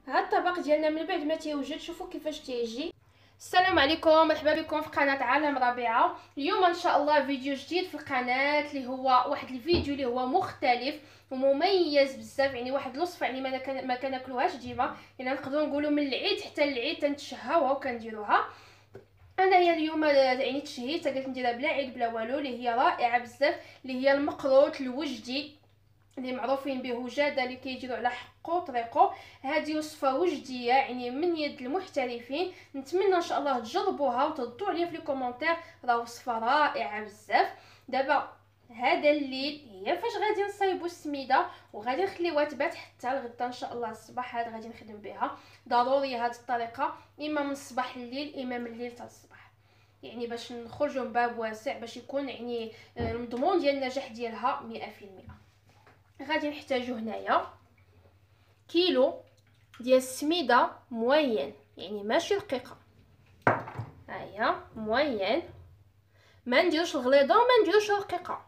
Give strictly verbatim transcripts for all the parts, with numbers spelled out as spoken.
هاد الطبق ديالنا من بعد ما تيوجد شوفوا كيفاش تيجي. السلام عليكم، مرحبا بكم في قناه عالم ربيعه. اليوم ان شاء الله فيديو جديد في القناه اللي هو واحد الفيديو اللي هو مختلف ومميز بزاف، يعني واحد الوصفه يعني ما كان ما كناكلوهاش ديما، يعني نقدروا نقولوا من العيد حتى العيد تنتشهاوها وكنديروها. انا هي اليوم يعني تشهيت قلت نديرها بلا عيد بلا والو، اللي هي رائعه بزاف، اللي هي المقروط الوجدي اللي معروفين به وجاده اللي كيجيو على حقو طريقو. هذه وصفه وجديه يعني من يد المحترفين، نتمنى ان شاء الله تجربوها وتردوا عليا في الكومونتير، راه وصفه رائعه بزاف. دابا هذا الليل هي فاش غادي نصايبوا السميده وغادي نخليوها تبات حتى الغدا ان شاء الله الصباح، هاد غادي نخدم بها. ضروري هاد الطريقه اما من الصباح لليل اما من الليل حتى الصباح، يعني باش نخرجوا من باب واسع، باش يكون يعني المضمون ديال النجاح ديالها مئة في المئة. غادي نحتاجو هنايا كيلو ديال السميده موين، يعني ماشي رقيقه، هاهي موين، ما نديروش الغليظه وما نديروش الرقيقه.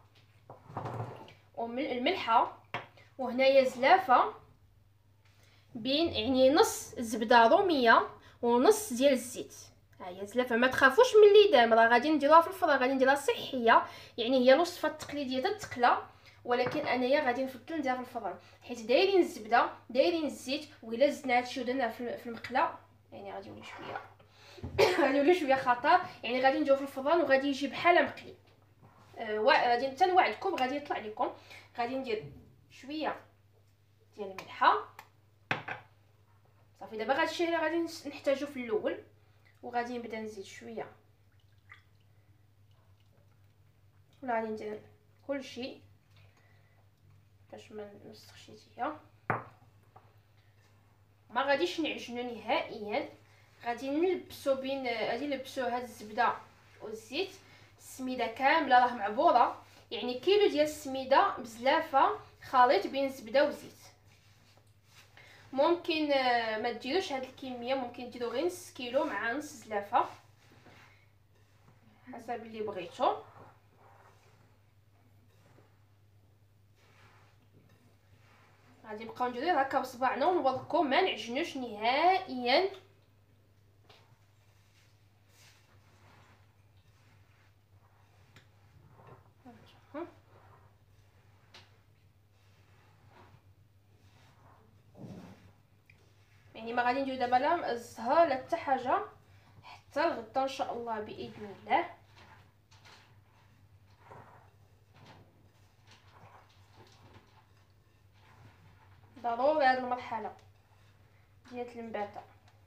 والملحه، وهنايا زلافه بين يعني نص زبده روميه ونص ديال الزيت. هاهي زلافه، ما تخافوش من الليدام، راه غادي نديروها في الفران، غادي نديرها صحيه، يعني هي الوصفه التقليديه تتقلى، ولكن انايا غادي نفضل نديرها في الفران حيت دايرين الزبده دايرين الزيت، وإلا زدنا هادشي ودرناه في المقله يعني غادي يولي شويه غادي يولي شويه خطر، يعني غادي نديرو في الفران وغادي يجي بحال مقلي. أه غادي تنوعدكم غادي يطلع لكم. غادي ندير شويه ديال الملحه صافي. دابا هادشي اللي غادي نحتاجو في الاول، وغادي نبدا نزيد شويه ولا غادي ندير كلشي باش ما نوسخش يديا. ما غاديش نعجنو نهائيا، غادي نلبسو بين غادي نلبسو هاد الزبده والزيت. السميده كامله راه معبوره، يعني كيلو ديال السميده بزلافه خليط بين الزبده والزيت. ممكن ما ديروش هاد الكميه، ممكن ديروا غير نص كيلو مع نص زلافه حسب اللي بغيتو. غادي نبقاو نديرو هكا بصبعنا ونوركو، ما نعجنوش نهائيا. يعني ما غادي ندير دابا لا الزهر لا حتى حاجه حتى الغدا ان شاء الله باذن الله. ضروري هذه المرحله ديال المباته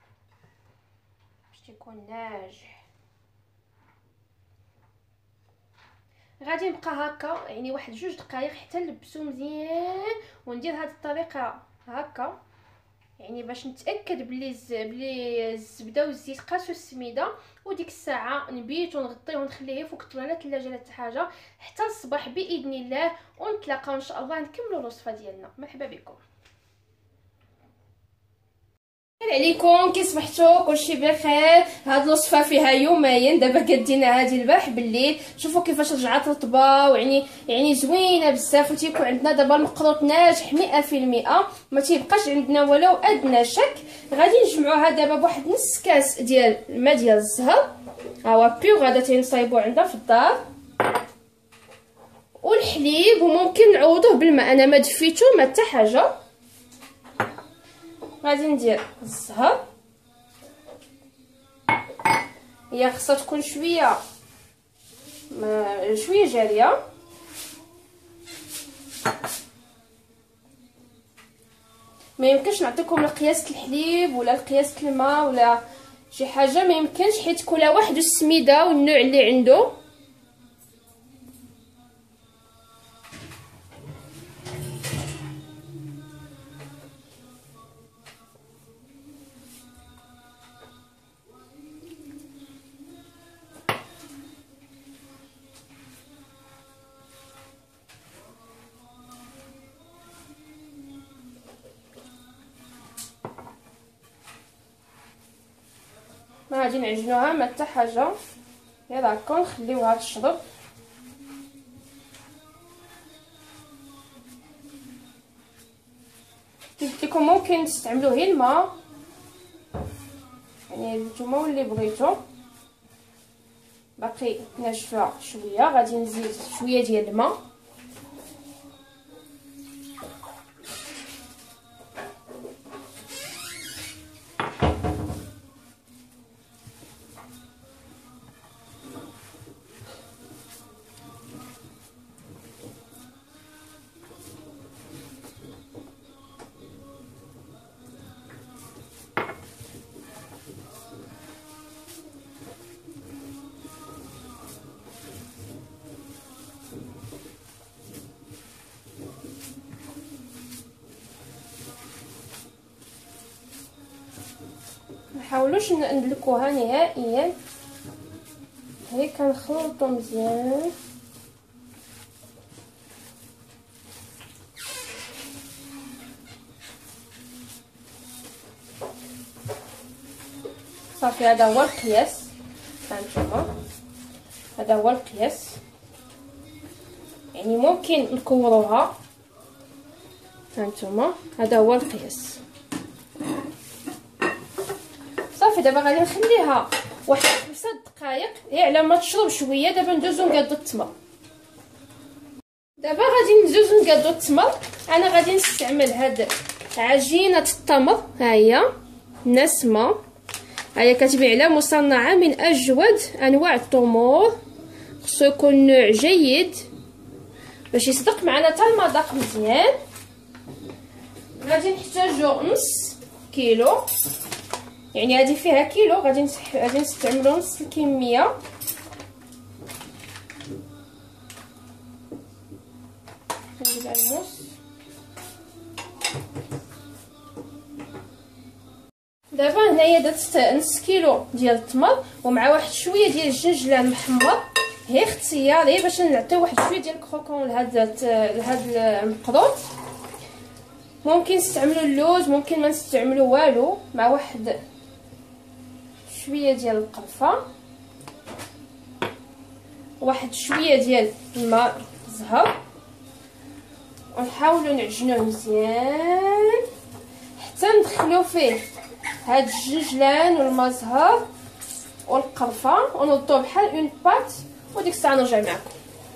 باش تكون ناجح. غادي نبقى هكا يعني واحد جوج دقائق حتى نلبسو مزيان، وندير هذه الطريقه هكا يعني باش نتاكد بلي بلي الزبده والزيت قاسوا السميده. وديك الساعه نبيتو نغطيه ونخليه فوق الطبله الثلاجه لا حتى حاجه حتى الصباح باذن الله، ونتلاقاو ان شاء الله نكملوا الوصفه ديالنا. مرحبا بكم. السلام عليكم، كي صبحتوا؟ كلشي بخير. هاد الوصفه فيها يومين، دابا قدينا هذه البارح بالليل، شوفوا كيفاش رجعت رطبه ويعني يعني زوينه بزاف، وتيكون عندنا دابا المقروط ناجح مئة في المئة، ما تيبقاش عندنا ولو ادنى شك. غادي نجمعوها دابا بواحد نص كاس ديال الماء ديال الزهر، ها هو بيو غادا تنصايبوه عندنا في الدار، والحليب، وممكن نعوضوه بالماء، انا ما دفيتو ما حتى حاجه. غادي ندير الزهر، هي خصها تكون شويه شويه جاريه، ما يمكنش نعطيكم القياس الحليب ولا القياس الماء ولا شي حاجه، ما يمكنش، حيت كل واحد والسميده والنوع اللي عنده. ما غادي نعجنوها ما حتى حاجه، غير هكا نخليوها تشرب. قلت لكم ممكن ممكن تستعملوا غير الماء، يعني نتوما واللي بغيتو. باقي ناشفه شويه، غادي نزيد شويه ديال الماء. محاولوش ندلكوها نهائيا، هي كنخلطو مزيان. صافي هذا هو القياس، هانتوما هذا هو القياس. يعني ممكن نكوروها، هانتوما هذا هو القياس. صافي دابا غادي نخليها واحد خمسة دقائق هي على ما تشرب شويه. دابا ندوزو نقادو التمر. دابا غادي ندوزو نقادو التمر. انا غادي نستعمل هاد عجينه التمر، ها هي نسمه، هي كتبيع على مصنعه من اجود انواع التمور. خصو يكون نوع جيد باش يصدق معنا حتى المذاق مزيان. غادي نحتاجو نص كيلو، يعني هذه فيها كيلو، غادي نسح... غادي نستعملو نص الكميه. نجيب النص. دابا هنايا درت نص كيلو ديال التمر ومع واحد شويه ديال الجنجلان محمر، هي اختياري باش نعطيو واحد شويه ديال الكروكون لهاد لهاد المقروط. ممكن نستعملوا اللوز، ممكن ما نستعملوا والو، مع واحد شويه ديال القرفه، واحد شويه ديال الماء زهر، ونحاولوا نعجنوه مزيان حتى ندخلو فيه هاد الجنجلان والماء زهر والقرفه، ونوضوه بحال اون بات، وديك الساعه نرجع معكم.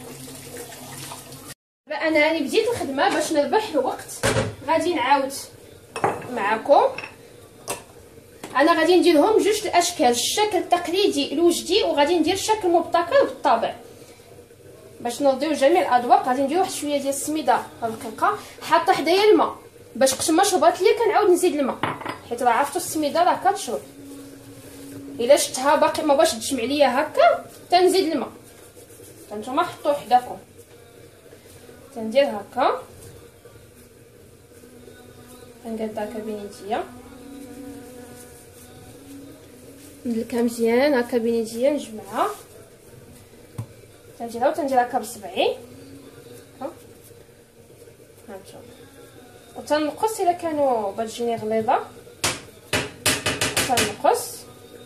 دابا انا راني بديت الخدمه باش نربح الوقت. غادي نعاود معكم. انا غادي نديرهم جوج الاشكال، الشكل التقليدي الوجدي، وغادي ندير الشكل مبتكر بالطبع باش نرضيو جميع الاذواق. غادي ندير واحد شويه ديال السميده رقيقه حاطه حدايا الماء باش قبل ما شربات ليا كنعاود نزيد الماء، حيت راه عرفتوا السميده راه كتشرب. الا شفتها باقي ما باش تجمع ليا هكا تنزيد الماء. فانتوما حطوه حداكم. تندير هكا، كنقاد هكا بين يديا، ندلكها مزيان هكا بين يديا، نجمعها، تنديرها وتندير هكا بصبعي هكا، هانتوما، وتنقص الا كانوا بتجيني غليظه، تنقص.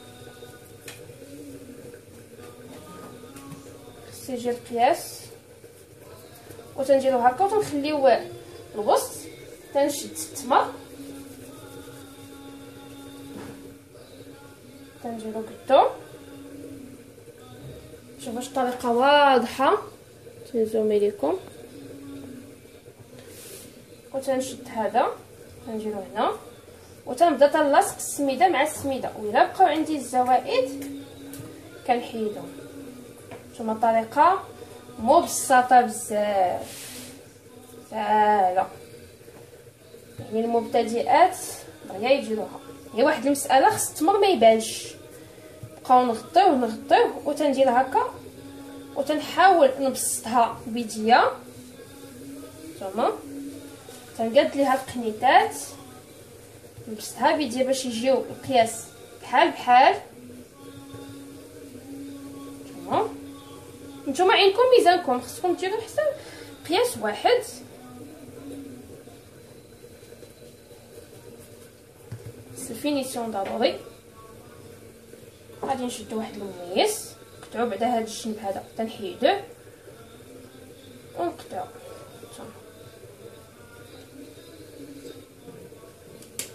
خصو يجي القياس، وتنديرو هكا وتنخليو الوسط. تنشد التمر، تنديرو قدو. شوفوا واش الطريقه واضحه، تنزومي ليكم. وتنشد هذا تنديرو هنا، وتنبدا تنلصق السميده مع السميده، وإلا بقاو عندي الزوائد كنحيدهم. نتوما الطريقه مبسطه بزاف، سهله، يعني المبتدئات دغيا يديروها. هي واحد المساله، خص التمر ما يبانش. نبقاو نغطيوه نغطيوه وتندير هكا، وتنحاول نبسطها بيديا. نتوما تنقاد ليها القنيتات، نبسطها بيديا باش يجيو القياس بحال بحال. نتوما نتوما عينكم ميزانكم، خصكم ديروا حساب قياس واحد. الفينيسيون ضروري. غادي نشدو واحد الميس، نقطعو بعدا هاد الجنب هذا تنحيدوه ونقطعو.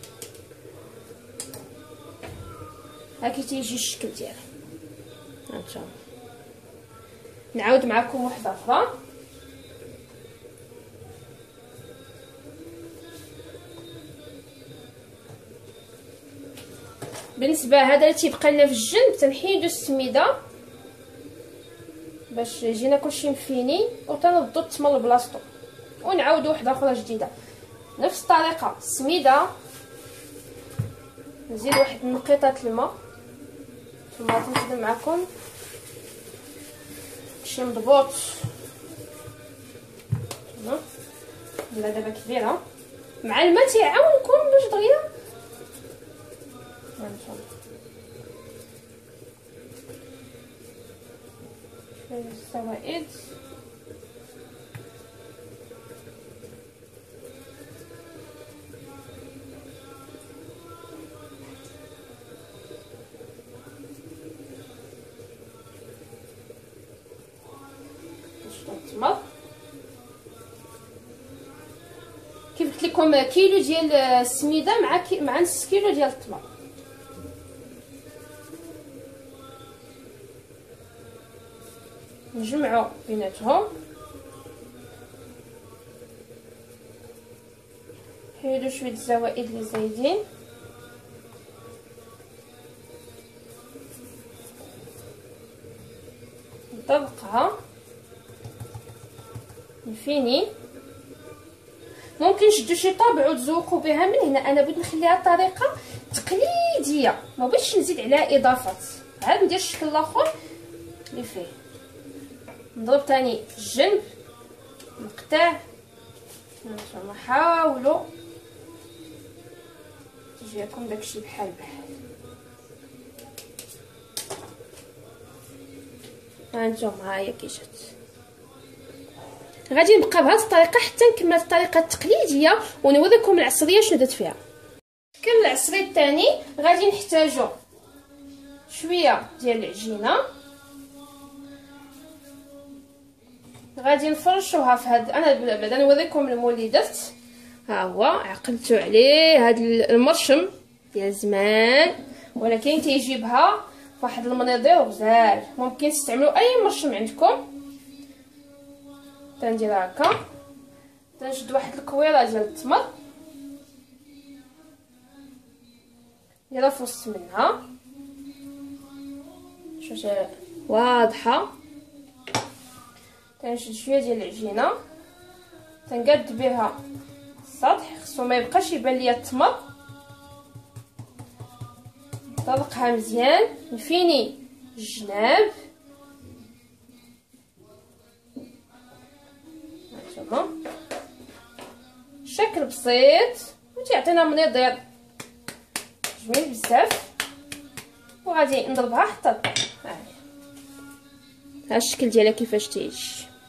هاكي تيجي الشكل ديالها. هانتوما نعاود معكم واحده اخرى. بالنسبه هذا اللي تيبقى لنا في الجنب تنحيدو السميده باش يجينا كلشي مفيني، وتنضو التمر لبلاصتو ونعاودو وحده اخرى جديده نفس الطريقه. السميده نزيد واحد نقيطه الماء ثم تنخدم معكم شي مضبوط. تمام بلا دابا كبيره مع الماء تيعاونكم باش دغيا هانتوما شويه السوائد. التمر كيف قلت لكم كيلو ديال السميده مع كي مع نص كيلو ديال التمر. نجمعوا بيناتهم نحيدو شويه الزوائد اللي زايدين نطبقها نفيني. ممكن نشدو شي طابع وتزوقوا بها من هنا، انا بغيت نخليها طريقه تقليديه ما بغيتش نزيد عليها اضافات. عاد ندير الشكل الاخر اللي فيه نضرب تاني الجنب نقطع. نتوما حاولوا تجيكم داكشي بحال بحال. هانتوما ها هي كي جات. غادي نبقى بهذه الطريقه حتى نكمل الطريقه التقليديه ونوريكم العصريه شنو درت فيها. كمل العصري الثاني غادي نحتاجو شويه ديال العجينه، غادي نفرشوها في هاد. انا بعدا نوريكم المول اللي درت. ها هو عقلتو عليه هاد المرشم ديال زمان، ولكن تيجيبها واحد المنيضير غزال. ممكن تستعملوا اي مرشم عندكم. تندير هكا تنشد واحد الكويره ديال التمر نديرها في وسط منها شوف واضحه. تنشد شويه ديال العجينه تنقاد بها السطح، خصو ما يبقاش يبان ليا التمر. نطلقها مزيان نفيني الجناب. هانتوما شكل بسيط وتيعطينا منيضير جميل بزاف. وغادي نضربها حتى طيب. ها الشكل ديالها كيفاش تيجي.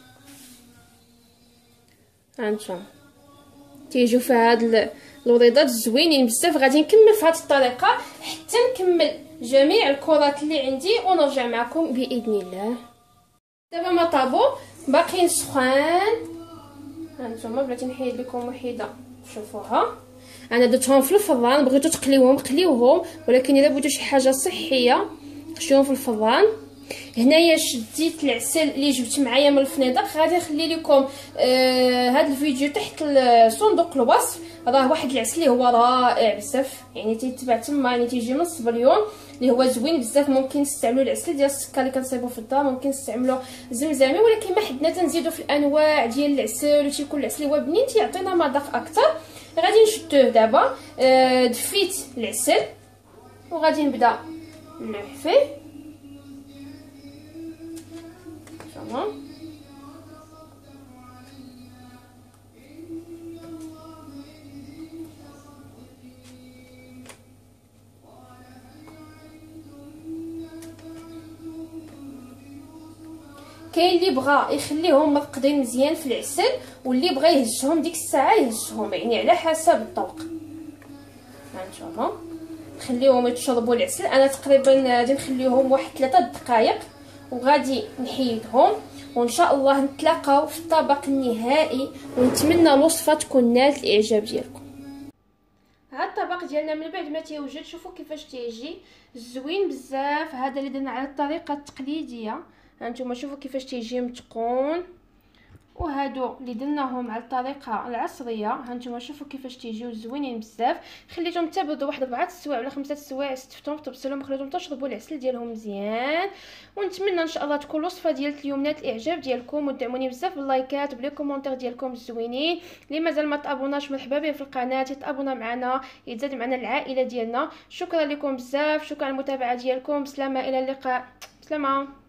هانتوما تيجيو فيها هاد الوريضات زوينين بزاف. غادي نكمل في هاد الطريقه حتى نكمل جميع الكرات اللي عندي ونرجع معكم باذن الله. دابا ما طابو باقيين سخان. هانتوما بلاتي نحيد لكم وحيده شوفوها. انا درتهم في الفران، بغيتو تقليوهم قليوهم، ولكن الا بغيتو شي حاجه صحيه خشيوهم في الفران. هنايا شديت العسل اللي جبت معايا من الفنيدق. غادي نخلي لكم آه هذا الفيديو تحت صندوق الوصف. راه واحد العسل اللي هو رائع بزاف، يعني تيتباع تما، يعني تيجي من الصبليون اللي هو زوين بزاف. ممكن تستعملوا العسل ديال السكر اللي كنصيبوا في الدار، ممكن تستعملوا زمزمي، ولكن ما حدنا تنزيدوا في الانواع ديال العسل وتيكون العسل هو بنين تيعطينا مذاق اكثر. غادي نشدوه دابا. آه دفيت العسل وغادي نبدا نلحفيه. تمام كاين اللي بغى يخليهم مرقدين مزيان في العسل، واللي بغى يهزهم ديك الساعه يهزهم، يعني على حسب الذوق. هانتوما نخليهم يتشربوا العسل. انا تقريبا غادي نخليهم واحد ثلاثة دقائق وغادي نحيدهم، وان شاء الله نتلاقاو في الطبق النهائي. ونتمنى الوصفه تكون نالت الاعجاب ديالكم. هاد الطبق ديالنا من بعد ما تيوجد. شوفوا كيفاش تيجي زوين بزاف. هذا اللي درنا على الطريقه التقليديه، هانتوما شوفوا كيفاش تيجي متقون. وهادو اللي درناهم على الطريقه العصريه، هانتوما شوفوا كيفاش تيجيو زوينين بزاف. خليتهم تبردوا واحد أربعة السوايع ولا خمسة السوايع، استفتهم تبصلهم وخليتهم تشربوا العسل ديالهم مزيان. ونتمنى ان شاء الله تكون الوصفه ديال اليوم نالت الاعجاب ديالكم، ودعموني بزاف باللايكات وبلي كومونتير ديالكم الزوينين. اللي مازال ما تابوناش مرحبا به في القناه، يتابونا معنا يتزاد معنا العائله ديالنا. شكرا لكم بزاف، شكرا على المتابعه ديالكم. بسلامه، الى اللقاء، بسلامه.